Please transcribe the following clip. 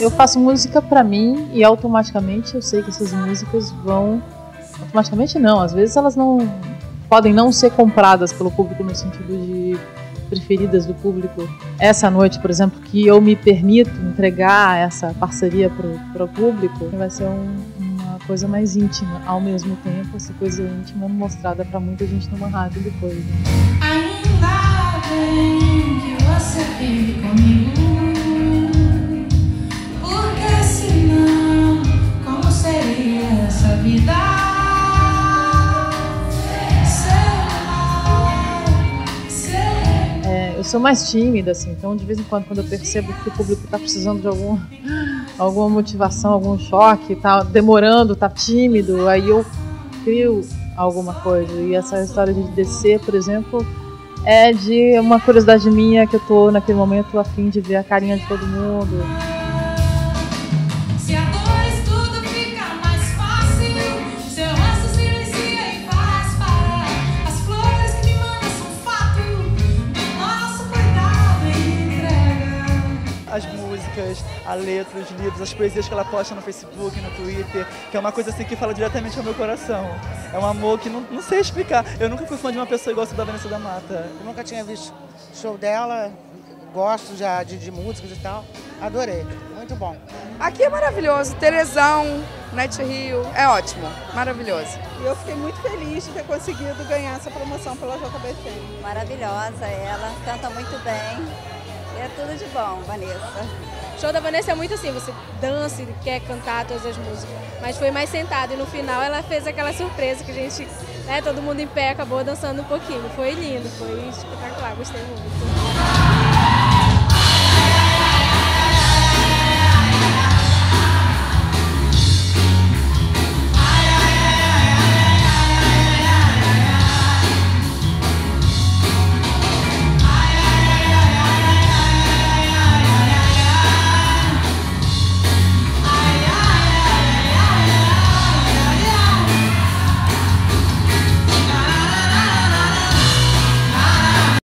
Eu faço música pra mim e automaticamente eu sei que essas músicas vão... Automaticamente não, às vezes elas não podem não ser compradas pelo público no sentido de preferidas do público. Essa noite, por exemplo, que eu me permito entregar essa parceria para o público, vai ser uma coisa mais íntima ao mesmo tempo, essa coisa íntima mostrada para muita gente numa rádio depois. Né? Ainda bem que você vive comigo. Eu sou mais tímida, assim, então de vez em quando eu percebo que o público está precisando de alguma motivação, algum choque, tá demorando, tá tímido, aí eu crio alguma coisa. E essa história de descer, por exemplo, é de uma curiosidade minha que eu tô naquele momento a fim de ver a carinha de todo mundo. As músicas, a letra, os livros, as poesias que ela posta no Facebook, no Twitter, que é uma coisa assim que fala diretamente ao meu coração. É um amor que não sei explicar. Eu nunca fui fã de uma pessoa igual a da Vanessa da Mata. Eu nunca tinha visto show dela, gosto já de músicas e tal. Adorei, muito bom. Aqui é maravilhoso, Terezão, Net Rio, é ótimo, maravilhoso. E eu fiquei muito feliz de ter conseguido ganhar essa promoção pela JBFM. Maravilhosa ela, canta muito bem. É tudo de bom, Vanessa. O show da Vanessa é muito assim, você dança e quer cantar todas as músicas, mas foi mais sentado e no final ela fez aquela surpresa que a gente, todo mundo em pé, acabou dançando um pouquinho. Foi lindo, foi espetacular, gostei muito.